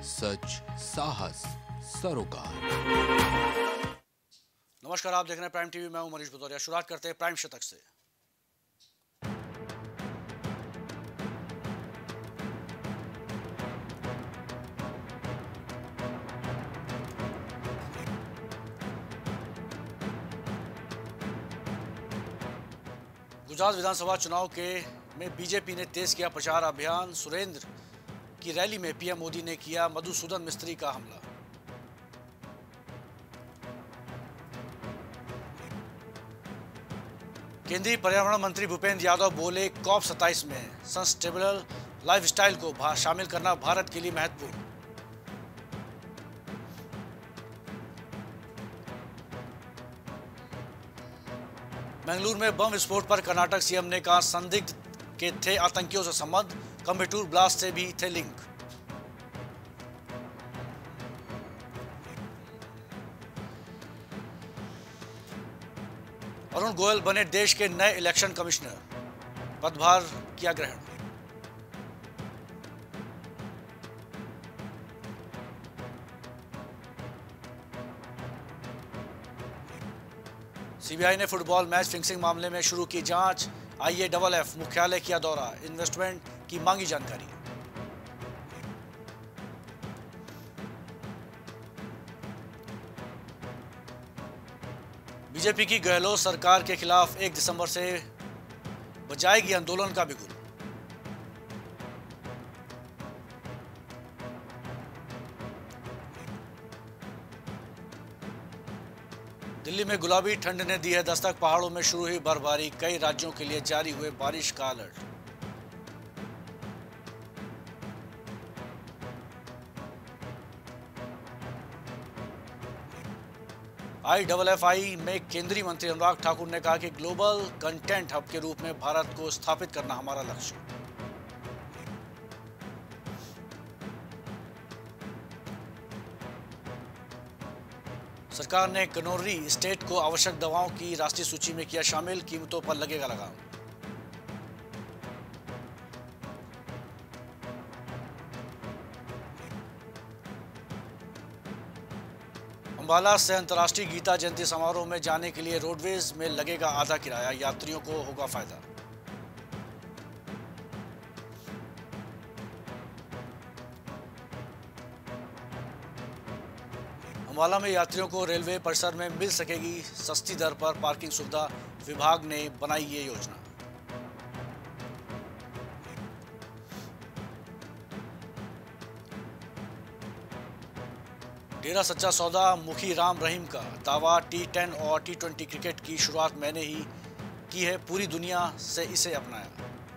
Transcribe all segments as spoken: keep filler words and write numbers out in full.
सच, साहस, सरोकार। नमस्कार, आप देख रहे हैं प्राइम टीवी। मैं हूं मनीष भदौरिया। शुरुआत करते हैं प्राइम शतक से। गुजरात विधानसभा चुनाव के में बीजेपी ने तेज किया प्रचार अभियान। सुरेंद्र की रैली में पीएम मोदी ने किया मधुसूदन मिस्त्री का हमला। केंद्रीय पर्यावरण मंत्री भूपेंद्र यादव बोले, कॉप सत्ताईस में सस्टेनेबल लाइफस्टाइल को शामिल करना भारत के लिए महत्वपूर्ण। बेंगलुरु में बम विस्फोट पर कर्नाटक सीएम ने कहा, संदिग्ध के थे आतंकियों से संबंध, कम्बेटूर ब्लास्ट से भी थे लिंक। अरुण गोयल बने देश के नए इलेक्शन कमिश्नर, पदभार किया ग्रहण। सीबीआई ने फुटबॉल मैच फिक्सिंग मामले में शुरू की जांच। आईएएफ मुख्यालय किया दौरा, इन्वेस्टमेंट की मांगी जानकारी। बीजेपी की गहलोत सरकार के खिलाफ एक दिसंबर से बजाएगी आंदोलन का बिगुल। दिल्ली में गुलाबी ठंड ने दी है दस्तक, पहाड़ों में शुरू हुई बर्फबारी, कई राज्यों के लिए जारी हुए बारिश का अलर्ट। आईएएफआई में केंद्रीय मंत्री अनुराग ठाकुर ने कहा कि ग्लोबल कंटेंट हब के रूप में भारत को स्थापित करना हमारा लक्ष्य। सरकार ने कनौरी स्टेट को आवश्यक दवाओं की राष्ट्रीय सूची में किया शामिल, कीमतों पर लगेगा लगाम। अंबाला से अंतर्राष्ट्रीय गीता जयंती समारोह में जाने के लिए रोडवेज में लगेगा आधा किराया, यात्रियों को होगा फायदा। अंबाला में यात्रियों को रेलवे परिसर में मिल सकेगी सस्ती दर पर पार्किंग सुविधा, विभाग ने बनाई ये योजना। डेरा सच्चा सौदा मुखी राम रहीम का दावा, टी टेन और टी ट्वेंटी क्रिकेट की शुरुआत मैंने ही की है, पूरी दुनिया से इसे अपनाया।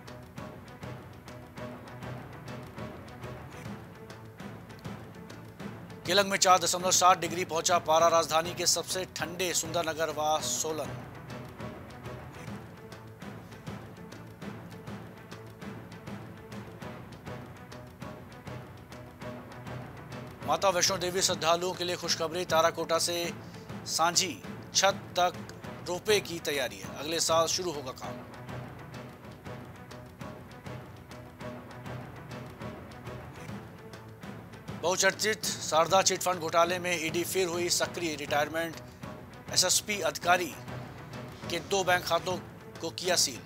केलंग में चार दशमलव सात डिग्री पहुंचा पारा, राजधानी के सबसे ठंडे सुंदरनगर व सोलन। माता वैष्णो देवी श्रद्धालुओं के लिए खुशखबरी, ताराकोटा से सांझी छत तक रोपवे की तैयारी है, अगले साल शुरू होगा काम। बहुचर्चित शारदा चिटफंड घोटाले में ईडी फिर हुई सक्रिय, रिटायरमेंट एसएसपी अधिकारी के दो बैंक खातों को किया सील।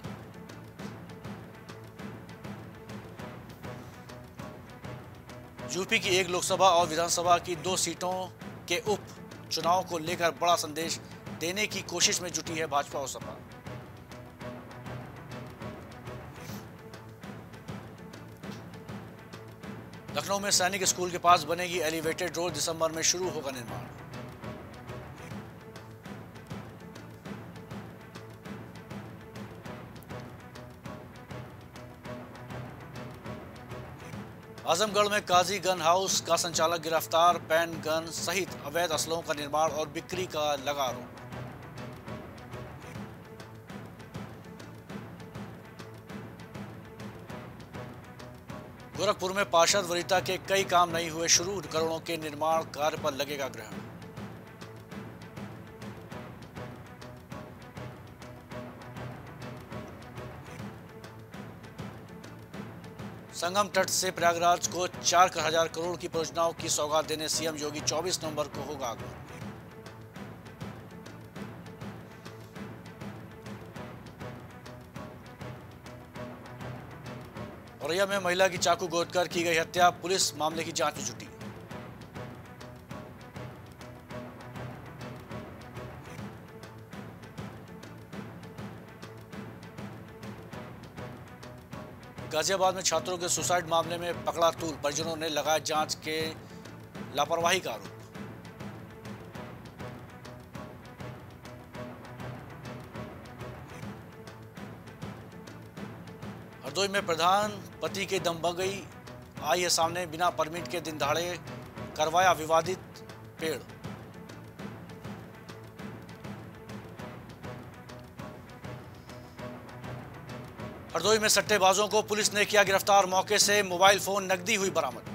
यूपी की एक लोकसभा और विधानसभा की दो सीटों के उप चुनाव को लेकर बड़ा संदेश देने की कोशिश में जुटी है भाजपा और सपा। लखनऊ में सैनिक स्कूल के पास बनेगी एलिवेटेड रोड, दिसंबर में शुरू होगा निर्माण। आजमगढ़ में काजी गन हाउस का संचालक गिरफ्तार, पेन गन सहित अवैध असलों का निर्माण और बिक्री का लगा आरोप। गोरखपुर में पार्षद वरीता के कई काम नहीं हुए शुरू, करोड़ों के निर्माण कार्य पर लगेगा ग्रहण। संगम तट से प्रयागराज को चार हजार करोड़ की परियोजनाओं की सौगात देने सीएम योगी चौबीस नवंबर को होगा आगमन। औरैया में महिला की चाकू गोदकर की गई हत्या, पुलिस मामले की जांच में जुटी। गाजियाबाद में छात्रों के सुसाइड मामले में पकड़ा तूल, परिजनों ने लगाया जांच के लापरवाही का आरोप। हरदोई में प्रधान पति के दम बह गई, आई है सामने, बिना परमिट के दिन दहाड़े करवाया विवादित पेड़। हरदोई में सट्टेबाजों को पुलिस ने किया गिरफ्तार, मौके से मोबाइल फोन नकदी हुई बरामद।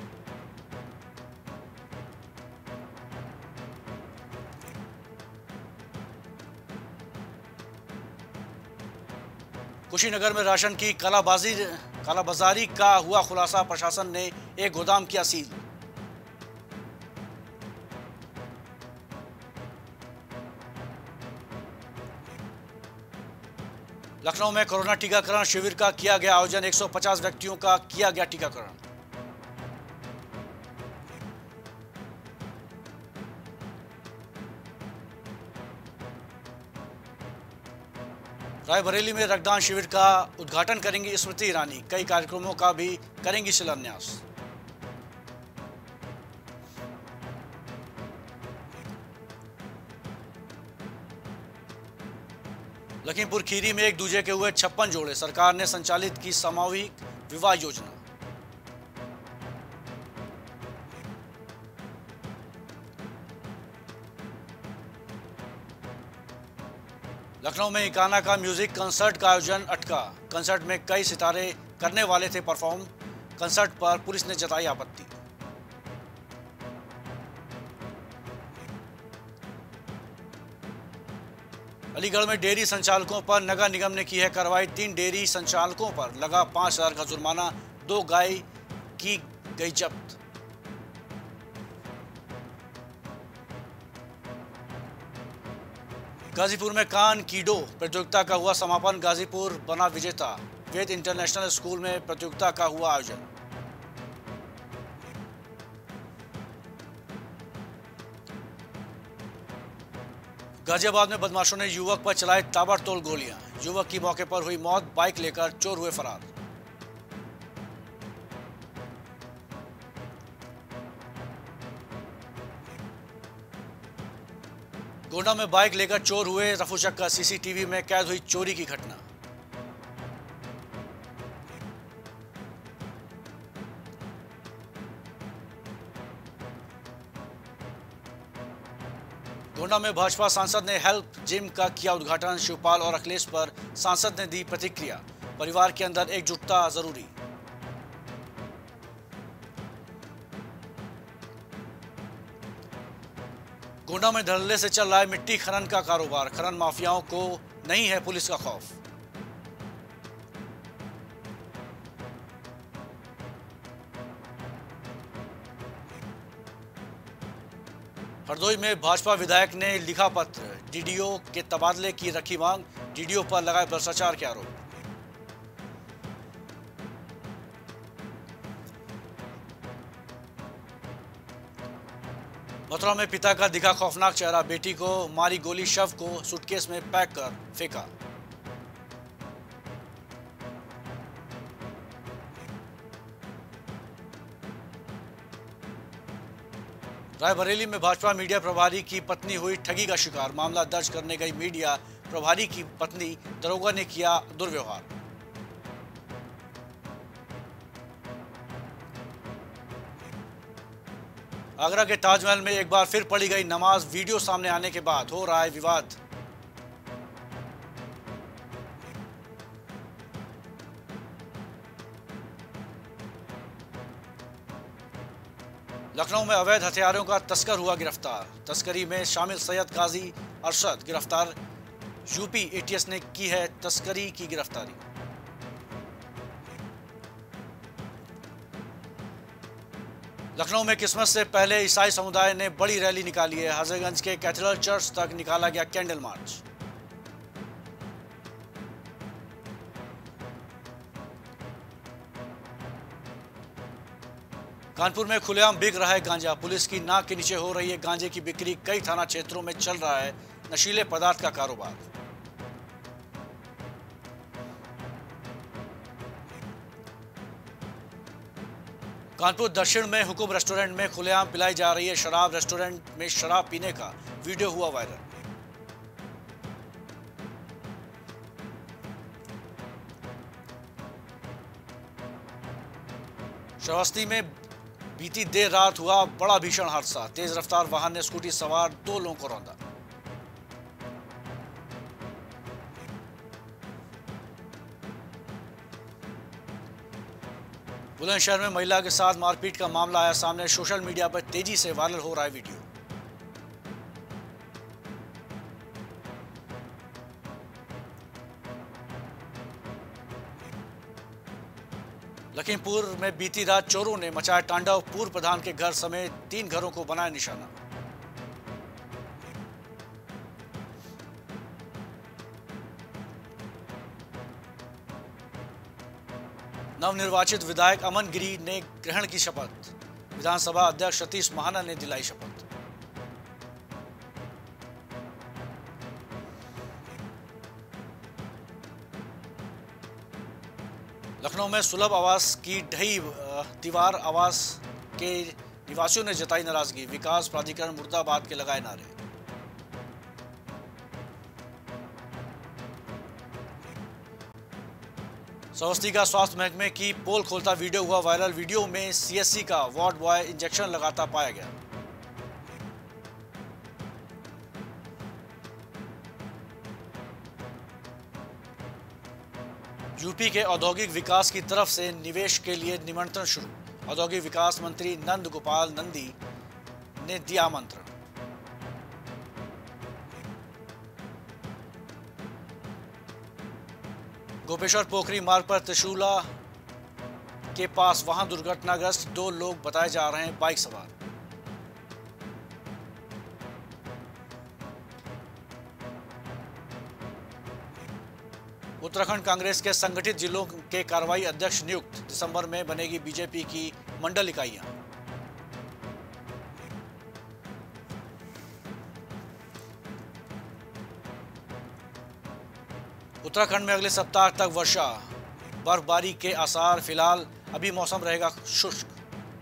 कुशीनगर में राशन की कालाबाजी कालाबाजारी का हुआ खुलासा, प्रशासन ने एक गोदाम किया सील। लखनऊ में कोरोना टीकाकरण शिविर का किया गया आयोजन, एक सौ पचास व्यक्तियों का किया गया टीकाकरण। रायबरेली में रक्तदान शिविर का उद्घाटन करेंगी स्मृति ईरानी, कई कार्यक्रमों का भी करेंगी शिलान्यास। लखीमपुर खीरी में एक दूजे के हुए छप्पन जोड़े, सरकार ने संचालित की सामूहिक विवाह योजना। लखनऊ में इकाना का म्यूजिक कंसर्ट का आयोजन अटका, कंसर्ट में कई सितारे करने वाले थे परफॉर्म, कंसर्ट पर पुलिस ने जताई आपत्ति। अलीगढ़ में डेयरी संचालकों पर नगर निगम ने की है कार्रवाई, तीन डेयरी संचालकों पर लगा पांच हजार का जुर्माना, दो गाय की गई जब्त। गाजीपुर में कान कीडो प्रतियोगिता का हुआ समापन, गाजीपुर बना विजेता, वेद इंटरनेशनल स्कूल में प्रतियोगिता का हुआ आयोजन। गाजियाबाद में बदमाशों ने युवक पर चलाई ताबड़तोड़ गोलियां, युवक की मौके पर हुई मौत, बाइक लेकर चोर हुए फरार। गोंडा में बाइक लेकर चोर हुए रफूचक्कर, सीसीटीवी में कैद हुई चोरी की घटना। गोंडा में भाजपा सांसद ने हेल्प जिम का किया उद्घाटन, शिवपाल और अखिलेश पर सांसद ने दी प्रतिक्रिया, परिवार के अंदर एकजुटता जरूरी। गोंडा में धड़ल्ले से चल रहा है मिट्टी खनन का कारोबार, खनन माफियाओं को नहीं है पुलिस का खौफ। हरदोई में भाजपा विधायक ने लिखा पत्र, डीडीओ के तबादले की रखी मांग, डीडीओ पर लगाए भ्रष्टाचार के आरोप। मथुरा में पिता का दिखा खौफनाक चेहरा, बेटी को मारी गोली, शव को सूटकेस में पैक कर फेंका। रायबरेली में भाजपा मीडिया प्रभारी की पत्नी हुई ठगी का शिकार, मामला दर्ज करने गई मीडिया प्रभारी की पत्नी, दरोगा ने किया दुर्व्यवहार। आगरा के ताजमहल में एक बार फिर पढ़ी गई नमाज, वीडियो सामने आने के बाद हो रहा है विवाद। लखनऊ में अवैध हथियारों का तस्कर हुआ गिरफ्तार, तस्करी में शामिल सैयद गाजी अरशद गिरफ्तार, यूपी एटीएस ने की है तस्करी की गिरफ्तारी। लखनऊ में क्रिसमस से पहले ईसाई समुदाय ने बड़ी रैली निकाली है। हजरतगंज के कैथेड्रल चर्च तक निकाला गया कैंडल मार्च। कानपुर में खुलेआम बिक रहा है गांजा। पुलिस की नाक के नीचे हो रही है गांजे की बिक्री। कई थाना क्षेत्रों में चल रहा है नशीले पदार्थ का कारोबार। कानपुर दक्षिण में हुकुम रेस्टोरेंट में खुलेआम पिलाई जा रही है शराब। रेस्टोरेंट में शराब पीने का वीडियो हुआ वायरल। श्रावस्ती में बीती देर रात हुआ बड़ा भीषण हादसा। तेज रफ्तार वाहन ने स्कूटी सवार दो लोगों को रौंदा। बुलंदशहर में महिला के साथ मारपीट का मामला आया सामने। सोशल मीडिया पर तेजी से वायरल हो रहा है वीडियो। लखीमपुर में बीती रात चोरों ने मचाया तांडव। पूर्व प्रधान के घर समेत तीन घरों को बनाया निशाना। नवनिर्वाचित विधायक अमन गिरी ने ग्रहण की शपथ। विधानसभा अध्यक्ष सतीश महाना ने दिलाई शपथ। लखनऊ में सुलभ आवास की ढही दीवार। आवास के निवासियों ने जताई नाराजगी। विकास प्राधिकरण मुर्दाबाद के लगाए नारे। श्रावस्ती का स्वास्थ्य महकमे की पोल खोलता वीडियो हुआ वायरल। वीडियो में सीएससी का वार्ड बॉय इंजेक्शन लगाता पाया गया। यूपी के औद्योगिक विकास की तरफ से निवेश के लिए निमंत्रण शुरू। औद्योगिक विकास मंत्री नंद गोपाल नंदी ने दिया आमंत्रण। गोपेश्वर पोखरी मार्ग पर त्रिशूला के पास वाहन दुर्घटनाग्रस्त। दो लोग बताए जा रहे हैं बाइक सवार। उत्तराखंड कांग्रेस के संगठित जिलों के कार्रवाई अध्यक्ष नियुक्त। दिसंबर में बनेगी बीजेपी की मंडल इकाइयां। उत्तराखंड में अगले सप्ताह तक वर्षा बर्फबारी के आसार। फिलहाल अभी मौसम रहेगा शुष्क।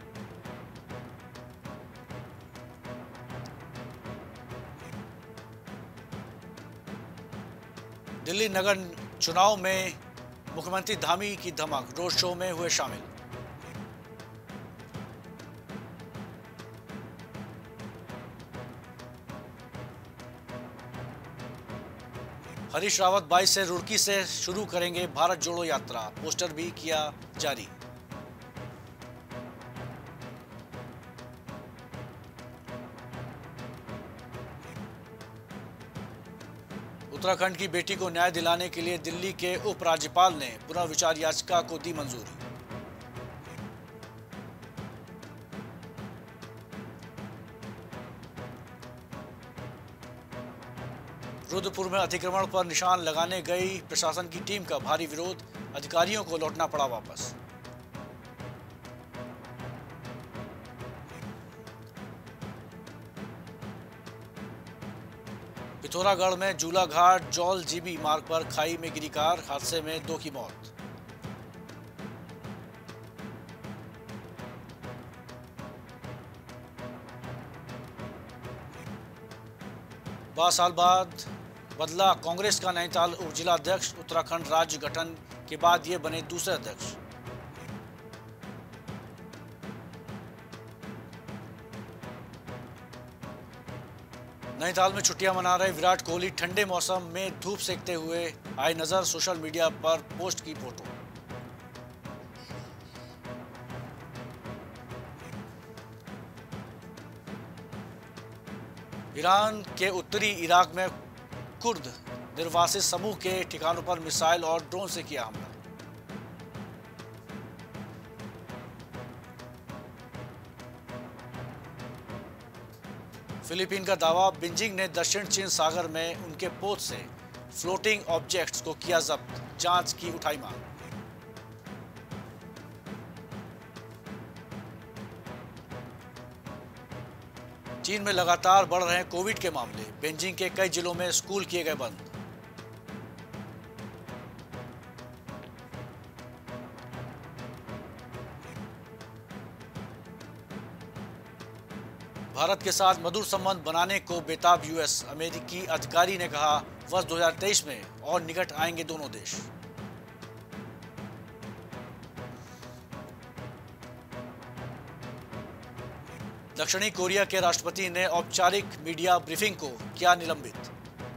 दिल्ली नगर चुनाव में मुख्यमंत्री धामी की धमक। रोड शो में हुए शामिल। हरीश रावत बाईस से रुड़की से शुरू करेंगे भारत जोड़ो यात्रा। पोस्टर भी किया जारी। उत्तराखंड की बेटी को न्याय दिलाने के लिए दिल्ली के उपराज्यपाल ने पुनर्विचार याचिका को दी मंजूरी। रुद्रपुर में अतिक्रमण पर निशान लगाने गई प्रशासन की टीम का भारी विरोध। अधिकारियों को लौटना पड़ा वापस। पिथौरागढ़ में जूलाघाट जौल जीबी मार्ग पर खाई में गिरी कार। हादसे में दो की मौत। बारह साल बाद बदला कांग्रेस का नैनीताल उपजिला अध्यक्ष। उत्तराखंड राज्य गठन के बाद ये बने दूसरे अध्यक्ष। नैनीताल में छुट्टियां मना रहे विराट कोहली। ठंडे मौसम में धूप सेकते हुए आए नजर। सोशल मीडिया पर पोस्ट की फोटो। ईरान के उत्तरी इराक में कुर्द निर्वासित समूह के ठिकानों पर मिसाइल और ड्रोन से किया हमला। फिलीपीन का दावा, बीजिंग ने दक्षिण चीन सागर में उनके पोत से फ्लोटिंग ऑब्जेक्ट्स को किया जब्त, जांच की उठाई मांग। चीन में लगातार बढ़ रहे हैं कोविड के मामले, बीजिंग के कई जिलों में स्कूल किए गए बंद। भारत के साथ मधुर संबंध बनाने को बेताब यूएस, अमेरिकी अधिकारी ने कहा वर्ष दो हज़ार तेईस में और निकट आएंगे दोनों देश। दक्षिणी कोरिया के राष्ट्रपति ने औपचारिक मीडिया ब्रीफिंग को किया निलंबित।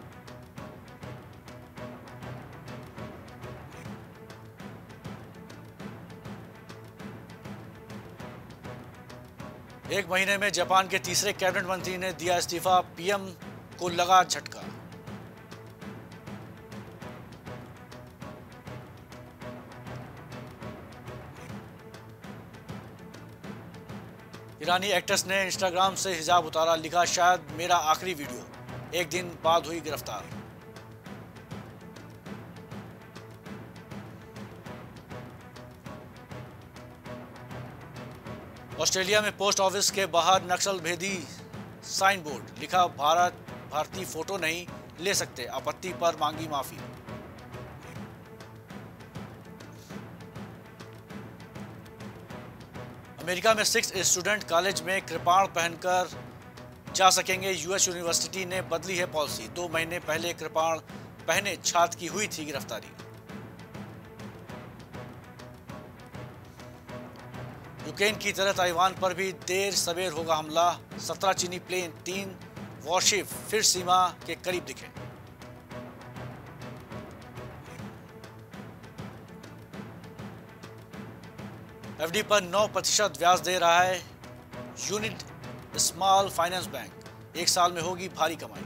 एक महीने में जापान के तीसरे कैबिनेट मंत्री ने दिया इस्तीफा, पीएम को लगा झटका। ईरानी एक्ट्रेस ने इंस्टाग्राम से हिजाब उतारा, लिखा शायद मेरा आखिरी वीडियो, एक दिन बाद हुई गिरफ्तार। ऑस्ट्रेलिया में पोस्ट ऑफिस के बाहर नक्सल भेदी साइन बोर्ड, लिखा भारत भारतीय फोटो नहीं ले सकते, आपत्ति पर मांगी माफी। अमेरिका में सिक्स स्टूडेंट कॉलेज में कृपाण पहनकर जा सकेंगे, यूएस यूनिवर्सिटी ने बदली है पॉलिसी, दो महीने पहले कृपाण पहने छात्र की हुई थी गिरफ्तारी। यूक्रेन की तरह ताइवान पर भी देर सवेर होगा हमला, सत्रह चीनी प्लेन, तीन वॉरशिप फिर सीमा के करीब दिखे। एफडी पर नौ प्रतिशत ब्याज दे रहा है यूनिट स्मॉल फाइनेंस बैंक, एक साल में होगी भारी कमाई।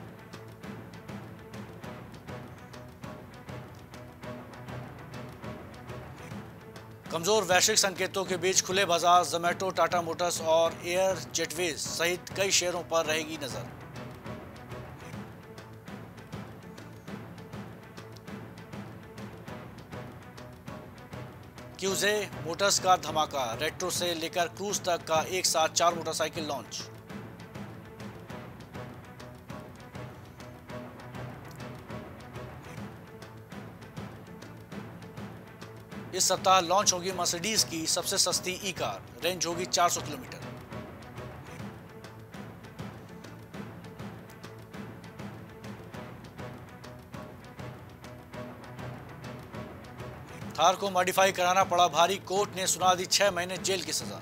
कमजोर वैश्विक संकेतों के बीच खुले बाजार, जोमैटो, टाटा मोटर्स और एयर जेटवेज सहित कई शेयरों पर रहेगी नजर। क्यूजे मोटर्स का धमाका, रेट्रो से लेकर क्रूज तक का एक साथ चार मोटरसाइकिल लॉन्च। इस सप्ताह लॉन्च होगी मर्सिडीज की सबसे सस्ती ई कार, रेंज होगी चार सौ किलोमीटर। थार को मॉडिफाई कराना पड़ा भारी, कोर्ट ने सुना दी छह महीने जेल की सजा।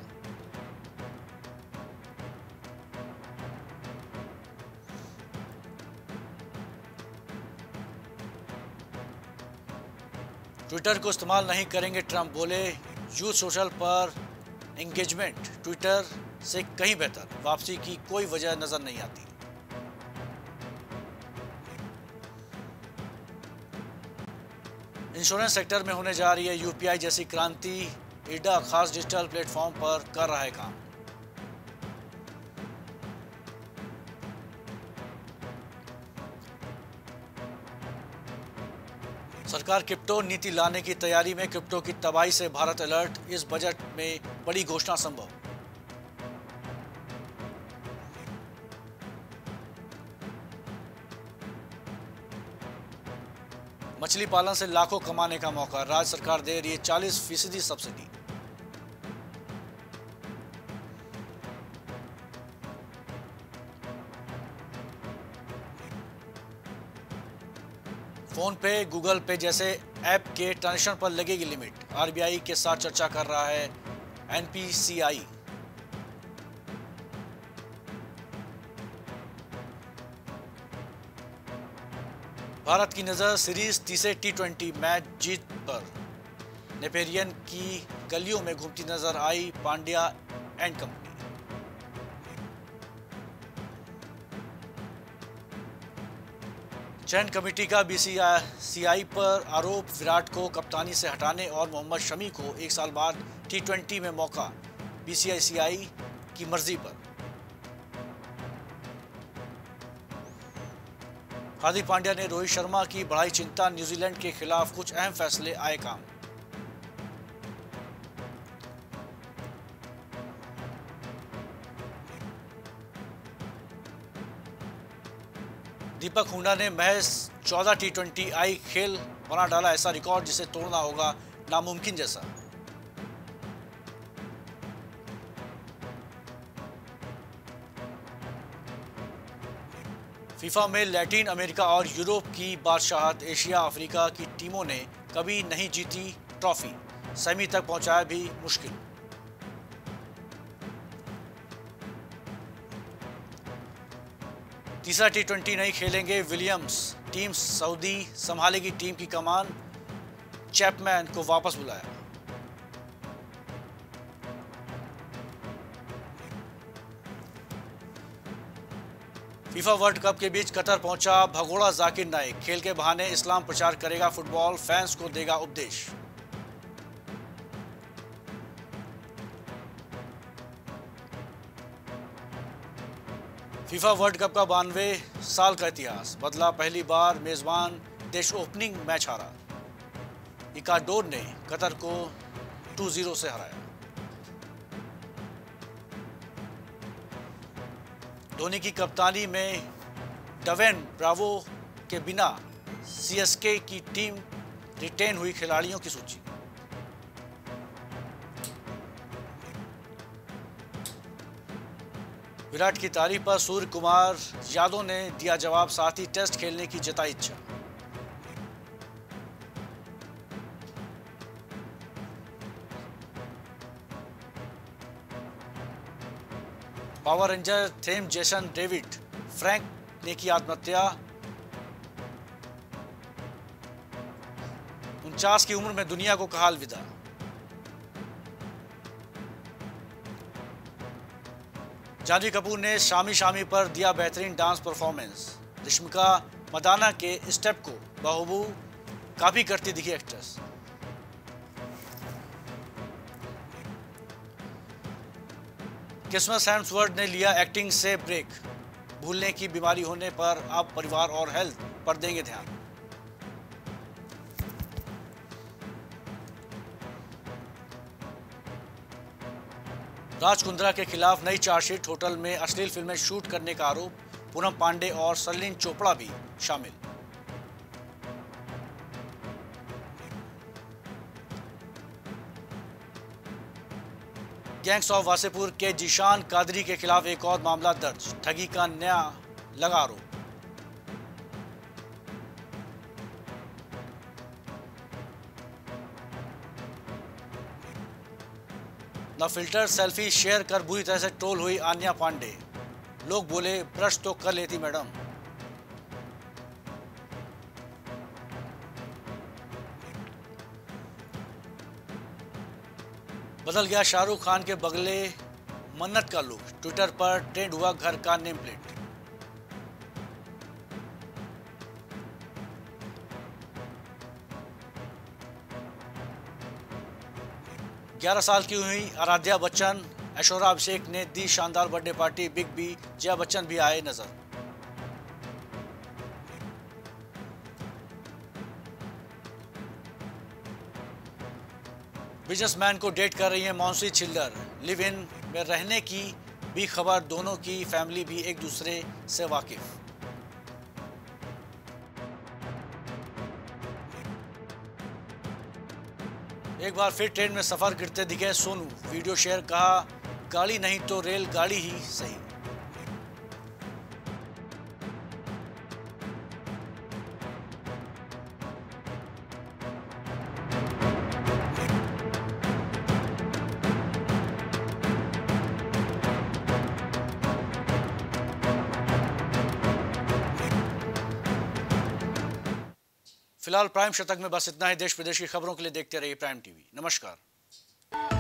ट्विटर को इस्तेमाल नहीं करेंगे ट्रंप, बोले यूथ सोशल पर एंगेजमेंट ट्विटर से कहीं बेहतर, वापसी की कोई वजह नजर नहीं आती। इंश्योरेंस सेक्टर में होने जा रही है यूपीआई जैसी क्रांति, इडा खास डिजिटल प्लेटफॉर्म पर कर रहा है काम। सरकार क्रिप्टो नीति लाने की तैयारी में, क्रिप्टो की तबाही से भारत अलर्ट, इस बजट में बड़ी घोषणा संभव। मछली पालन से लाखों कमाने का मौका, राज्य सरकार दे रही है चालीस फीसदी सब्सिडी। फोन पे, गूगल पे जैसे ऐप के ट्रांजैक्शन पर लगेगी लिमिट, आरबीआई के साथ चर्चा कर रहा है एनपीसीआई। भारत की नजर सीरीज तीसरे टी ट्वेंटी मैच जीत पर, नेपेरियन की गलियों में घूमती नजर आई पांड्या एंड कंपनी। चयन कमेटी का बीसीसीआई पर आरोप, विराट को कप्तानी से हटाने और मोहम्मद शमी को एक साल बाद टी ट्वेंटी में मौका, बीसीसीआई की मर्जी पर। हार्दिक पांड्या ने रोहित शर्मा की बढ़ाई चिंता, न्यूजीलैंड के खिलाफ कुछ अहम फैसले आए काम। दीपक हुडा ने महज चौदह टी ट्वेंटी आई खेल बना डाला ऐसा रिकॉर्ड जिसे तोड़ना होगा नामुमकिन जैसा। फीफा में लैटिन अमेरिका और यूरोप की बादशाहत, एशिया अफ्रीका की टीमों ने कभी नहीं जीती ट्रॉफी, सेमी तक पहुंचाया भी मुश्किल। तीसरा टी ट्वेंटी नहीं खेलेंगे विलियम्स, टीम सऊदी संभालेगी टीम की कमान, चैपमैन को वापस बुलाया। फीफा वर्ल्ड कप के बीच कतर पहुंचा भगोड़ा जाकिर नाइक, खेल के बहाने इस्लाम प्रचार करेगा फुटबॉल, फैंस को देगा उपदेश। फीफा वर्ल्ड कप का बानवे साल का इतिहास बदला, पहली बार मेजबान देश ओपनिंग मैच हारा, इक्वाडोर ने कतर को टू जीरो से हराया। धोनी की कप्तानी में डवेन ब्रावो के बिना सीएसके की टीम रिटेन हुई, खिलाड़ियों की सूची। विराट की तारीफ पर सूर्य कुमार यादव ने दिया जवाब, साथ ही टेस्ट खेलने की जताई इच्छा। पावर रेंजर थेम जेसन डेविड फ्रैंक ने की आत्महत्या, उनचास की उम्र में दुनिया को कहा अलविदा। जानवी कपूर ने शामी शामी पर दिया बेहतरीन डांस परफॉर्मेंस, रश्मिका मदाना के स्टेप को बहूबू कॉपी करती दिखी एक्ट्रेस। क्रिसमस हेम्सवर्थ ने लिया एक्टिंग से ब्रेक, भूलने की बीमारी होने पर अब परिवार और हेल्थ पर देंगे ध्यान। राज कुंद्रा के खिलाफ नई चार्जशीट, होटल में अश्लील फिल्में शूट करने का आरोप, पूनम पांडे और सलीन चोपड़ा भी शामिल। गैंग्स ऑफ वासेपुर के जीशान कादरी के खिलाफ एक और मामला दर्ज, ठगी का नया लगा आरोप। न फिल्टर सेल्फी शेयर कर बुरी तरह से ट्रोल हुई आन्या पांडे, लोग बोले ब्रश तो कर लेती मैडम। बदल गया शाहरुख खान के बगले मन्नत का लुक, ट्विटर पर ट्रेंड हुआ घर का नेम प्लेट। ग्यारह साल की हुई आराध्या बच्चन, ऐश्वर्या अभिषेक ने दी शानदार birthday party, big B Jaya Bachchan भी आए नजर। बिजनेसमैन को डेट कर रही है मौंसी छिल्लर, लिव इन में रहने की भी खबर, दोनों की फैमिली भी एक दूसरे से वाकिफ। एक बार फिर ट्रेन में सफर करते दिखे सोनू, वीडियो शेयर, कहा गाड़ी नहीं तो रेल गाड़ी ही सही। फिलहाल प्राइम शतक में बस इतना ही। देश प्रदेश की खबरों के लिए देखते रहिए प्राइम टीवी। नमस्कार।